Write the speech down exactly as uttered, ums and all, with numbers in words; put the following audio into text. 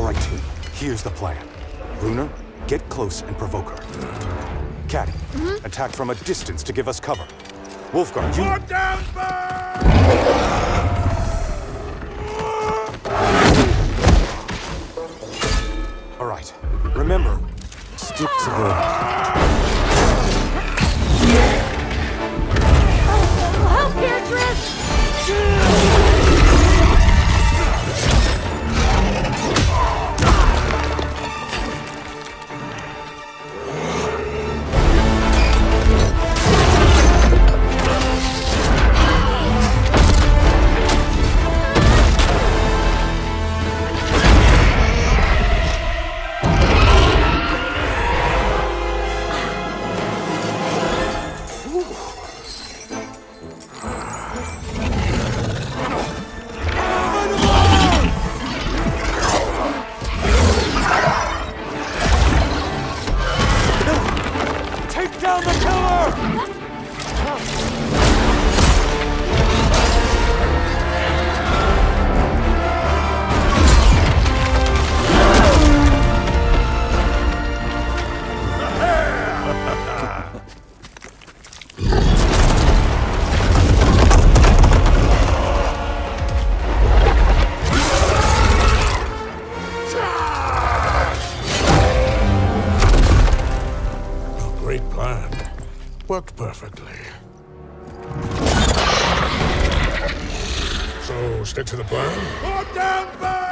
right, team. Here's the plan. Bruner, get close and provoke her. Cat, mm-hmm. attack from a distance to give us cover. Wolfgang, you... Put down bird! All right. Remember, stick to the... Help, Beatrice! Down the killer! Great plan. Worked perfectly. So, stick to the plan? Put down bird!